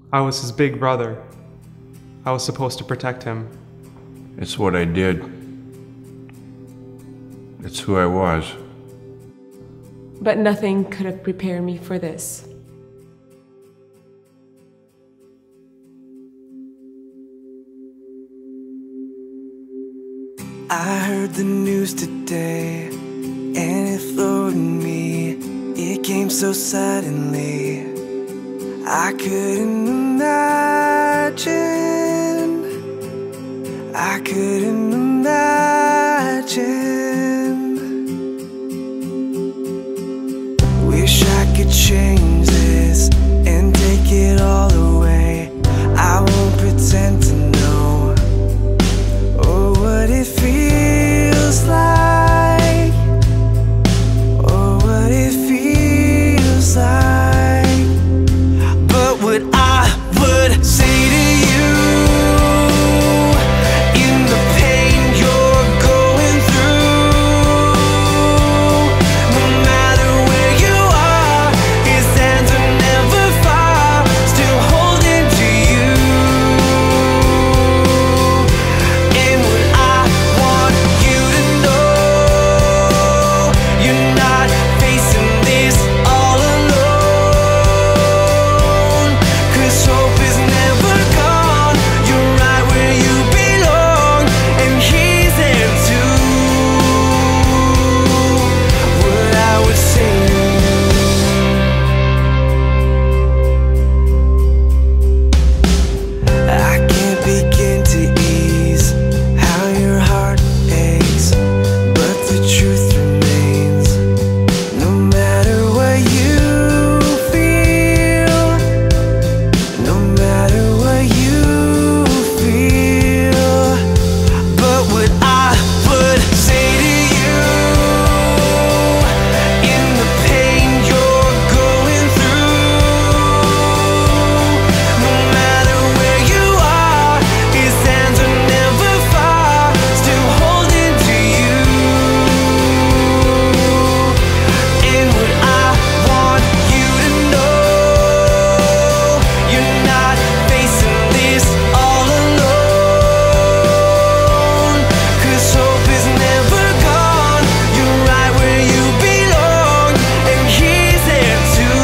I was his big brother. I was supposed to protect him. It's what I did. It's who I was. But nothing could have prepared me for this. I heard the news today, and it floored me. It came so suddenly, I couldn't imagine. I couldn't imagine. Wish I could change this and take it all away. I won't pretend to know what it feels like, or what it feels like. But what I would say to you, in the pain you're going through, no matter where you are, his hands are never far, still holding to you. And what I want you to know, you're not facing this all alone, 'cause hope is never gone. You're right where you belong, and he's there too. What I would say to you, I can't begin to ease how your heart aches, but the truth remains. No matter what you feel, no matter what you feel. But what I would say to you, in the pain you're going through, no matter where you are, his hands are never far, still holding to you. And what I want you to know, you're not facing this all alone, 'cause hope is never gone. You're right where you belong, and he's there too.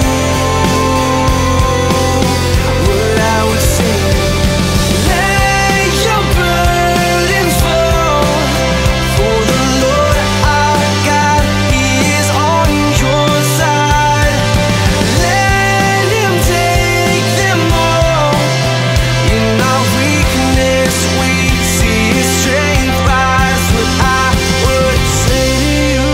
What I would say, lay your burdens fall, for the Lord our God, he is on your side. Let him take them all. In our weakness we see his strength rise. What I would say to you,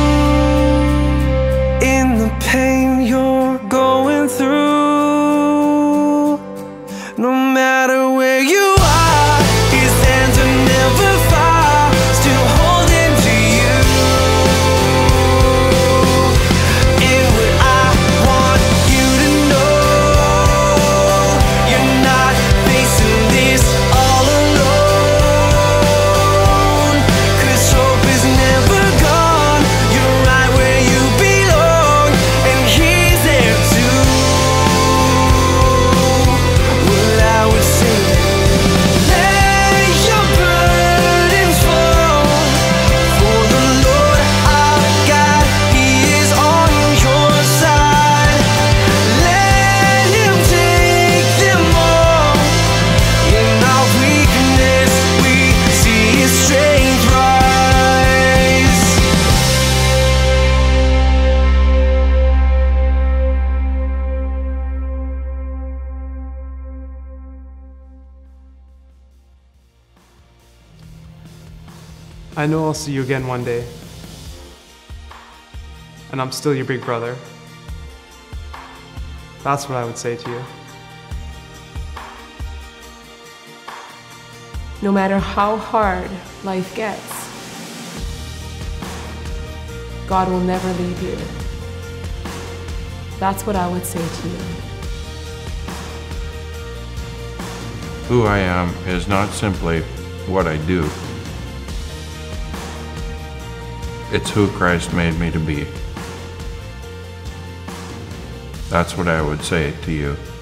in the pain you're going through, no matter where you are, his hands are never far, still holding to you. And what I want you to know, you're not facing this all alone, 'cause hope is never gone. You're right where you belong, and he's there too. What I would say, lay your burdens fall, for the Lord our God, he is on your side. Let him take them all. In our weakness we see his strength rise. I know I'll see you again one day. And I'm still your big brother. That's what I would say to you. No matter how hard life gets, God will never leave you. That's what I would say to you. Who I am is not simply what I do. It's who Christ made me to be. That's what I would say to you.